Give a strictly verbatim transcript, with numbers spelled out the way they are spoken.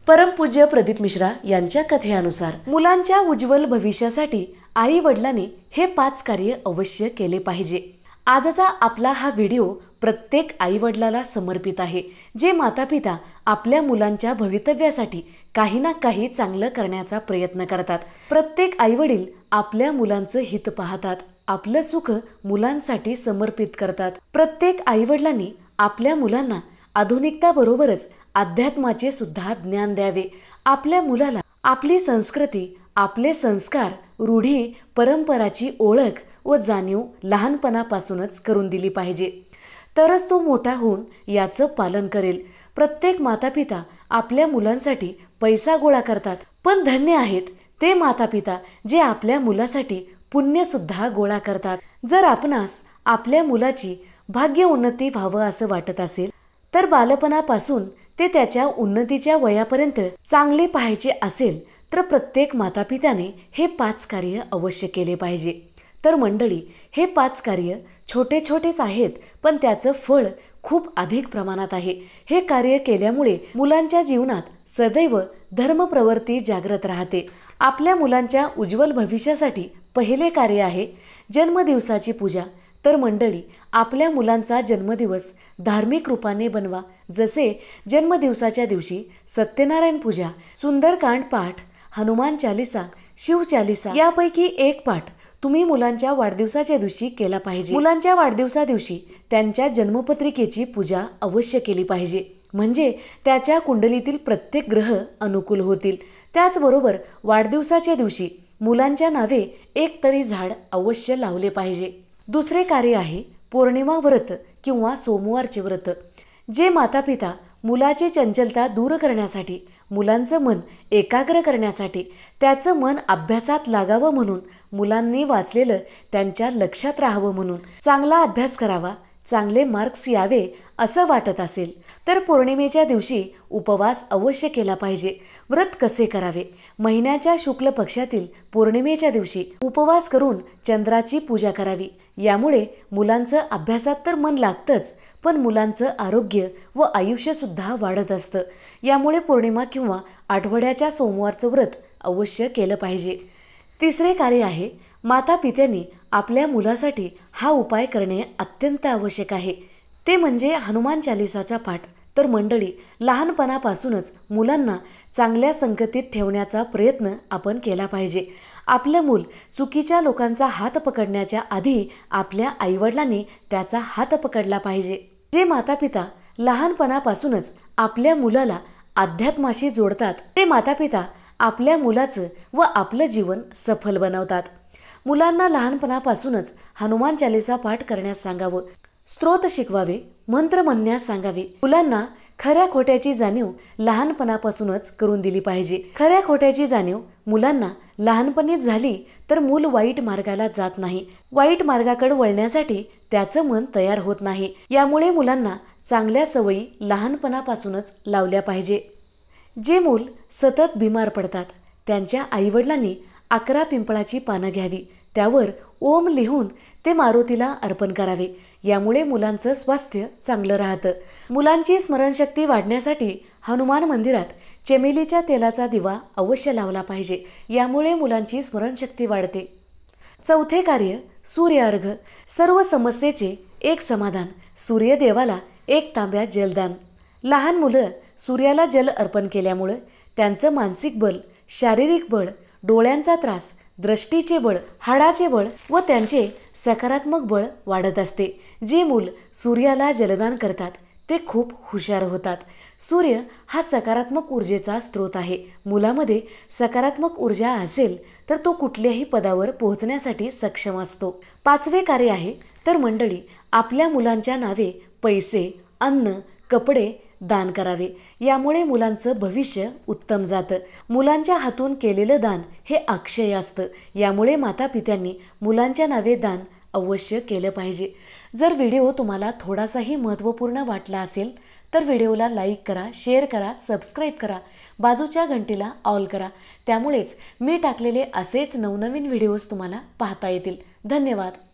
परमपूज्य प्रदीप मिश्रा यांच्या कथेनुसार मुलांच्या उज्ज्वल भविष्यासाठी आई वडिलांनी हे पाच कार्य अवश्य केले पाहिजे। आजचा आपला हा व्हिडिओ प्रत्येक आई वडिलाला समर्पित आहे, जे मातापिता आपल्या मुलांच्या भवितव्यासाठी काही ना काही चांगलं करण्याचा प्रयत्न करतात। प्रत्येक आई वडील आपल्या मुलांचं हित पाहतात, आपलं सुख मुलांसाठी समर्पित करतात। प्रत्येक आई वडिलांनी आपल्या मुलांना आधुनिकता बरोबरच अध्यात्माचे सुद्धा ज्ञान द्यावे। आपल्या मुलाला आपली संस्कृती, आपले संस्कार, रूढी, परंपराची ओळख व जाणीव लहानपणापासूनच करून दिली पाहिजे, तरच तो मोठा होऊन याचं पालन करेल। प्रत्येक मातापिता आपल्या मुलांसाठी पैसा गोळा करतात, पण धन्य आहेत ते मातापिता जे आपल्या मुलासाठी पुण्य सुद्धा गोळा करतात। जर आपणास आपल्या मुलाची भाग्य उन्नती व्हावं असं वाटत असेल, तर बालपणापासून ते त्याच्या उन्नतीच्या वयापर्यंत चांगले पाहायचे असेल, तर प्रत्येक मातापित्याने हे पाच कार्य अवश्य केले पाहिजे। तर मंडळी, हे पाच कार्य छोटे छोटेच आहेत, पण त्याचं फळ खूप अधिक प्रमाणात आहे। हे कार्य केल्यामुळे मुलांच्या जीवनात सदैव धर्म प्रवृत्ती जागृत राहते। आपल्या मुलांच्या उज्ज्वल भविष्यासाठी पहिले कार्य आहे जन्मदिवसाची पूजा। तर मंडळी, आपल्या मुलांचा जन्मदिवस धार्मिक रूपाने बनवा। जसे जन्मदिवसाच्या दिवशी सत्यनारायण पूजा, सुंदरकांड पाठ, हनुमान चालीसा, शिव चालीसा यापैकी एक पाठ तुम्ही मुलांच्या वाढदिवसाच्या दिवशी केला पाहिजे। मुलांच्या वाढदिवसा दिवशी त्यांच्या जन्मपत्रिकेची पूजा अवश्य केली पाहिजे, म्हणजे त्याच्या कुंडलीतील प्रत्येक ग्रह अनुकूल होतील। त्याचबरोबर वाढदिवसाच्या दिवशी मुलांच्या नावे एक तरी झाड अवश्य लावले पाहिजे। दुसरे कार्य आहे पौर्णिमा व्रत किंवा सोमवारचे व्रत। जे मातापिता मुलाची चंचलता दूर करण्यासाठी, मुलांचं मन एकाग्र करण्यासाठी, त्याचं मन अभ्यासात लागावं म्हणून, मुलांनी वाचलेलं त्यांच्या लक्षात राहावं म्हणून, चांगला अभ्यास करावा, चांगले मार्क्स यावे असं वाटत असेल, तर पौर्णिमेच्या दिवशी उपवास अवश्य केला पाहिजे। व्रत कसे करावे? महिन्याच्या शुक्ल पक्षातील पौर्णिमेच्या दिवशी उपवास करून चंद्राची पूजा करावी। यामुळे मुलांचं अभ्यासात तर मन लागतंच, पण मुलांचं आरोग्य व आयुष्य सुद्धा वाढत असतं। यामुळे पौर्णिमा किंवा आठवड्याच्या सोमवारचं व्रत अवश्य केलं पाहिजे। तिसरे कार्य आहे माता पित्यांनी आपल्या मुलासाठी हा उपाय करणे अत्यंत आवश्यक आहे, ते म्हणजे हनुमान चालीसाचा पाठ। तर मंडळी, लहानपणापासूनच मुलांना चांगल्या संगतीत ठेवण्याचा प्रयत्न आपण केला पाहिजे। आपलं मूल चुकीच्या लोकांचा हात पकडण्याच्या आधी आपल्या आईवडिलांनी त्याचा हात पकडला पाहिजे। जे मातापिता लहानपणापासूनच आपल्या मुलाला अध्यात्माशी जोडतात, ते मातापिता आपल्या मुलाचं व आपलं जीवन सफल बनवतात। मुलांना लहानपणापासूनच हनुमान चालीसा पाठ करण्यास सांगावं, स्तोत्र शिकवावे, मंत्र म्हणण्यास सांगावे। मुलांना खऱ्या खोट्याची जाणीव लहानपणापासूनच करून दिली पाहिजे। खऱ्या खोट्याची जाणीव मुलांना लहानपणीच झाली तर मूल वाईट मार्गाला जात नाही, वाईट मार्गाकडे वळण्यासाठी त्याचं मन तयार होत नाही। यामुळे मुलांना चांगल्या सवयी लहानपणापासूनच लावल्या पाहिजे। जे मूल सतत बिमार पडतात, त्यांच्या आईवडिलांनी अकरा पिंपळाची पानं घ्यावी, त्यावर ओम लिहून ते मारुतीला अर्पण करावे। यामुळे मुलांचं स्वास्थ्य चांगलं राहतं। मुलांची स्मरणशक्ती वाढण्यासाठी हनुमान मंदिरात चमेलीच्या तेलाचा दिवा अवश्य लावला पाहिजे। यामुळे मुलांची स्मरणशक्ती वाढते। चौथे कार्य सूर्यार्घ्य। सर्व समस्येचे एक समाधान, सूर्यदेवाला एक तांब्या जलदान। लहान मुलं सूर्याला जल अर्पण केल्यामुळे त्यांचं मानसिक बळ, शारीरिक बळ, डोळ्यांचा त्रास, दृष्टीचे बळ, हाडाचे बळ व त्यांचे सकारात्मक बळ वाढत असते। जे मूल सूर्याला जलदान करतात ते खूप हुशार होतात। सूर्य हा सकारात्मक ऊर्जेचा स्रोत आहे। मुलामध्ये सकारात्मक ऊर्जा असेल तर तो कुठल्याही पदावर पोहोचण्यासाठी सक्षम असतो। पाचवे कार्य आहे तर मंडळी, आपल्या मुलांच्या नावे पैसे, अन्न, कपडे दान करावे। यामुळे मुलांचं भविष्य उत्तम जातं। मुलांच्या हातून केलेलं दान हे अक्षय असतं। यामुळे मातापित्यांनी मुलांच्या नावे दान अवश्य केलं पाहिजे। जर व्हिडिओ तुम्हाला थोडासाही महत्त्वपूर्ण वाटला असेल तर व्हिडिओला लाईक करा, शेअर करा, सबस्क्राईब करा, बाजूच्या घंटीला ऑल करा। त्यामुळेच मी टाकलेले असेच नवनवीन व्हिडिओज तुम्हाला पाहता येतील। धन्यवाद।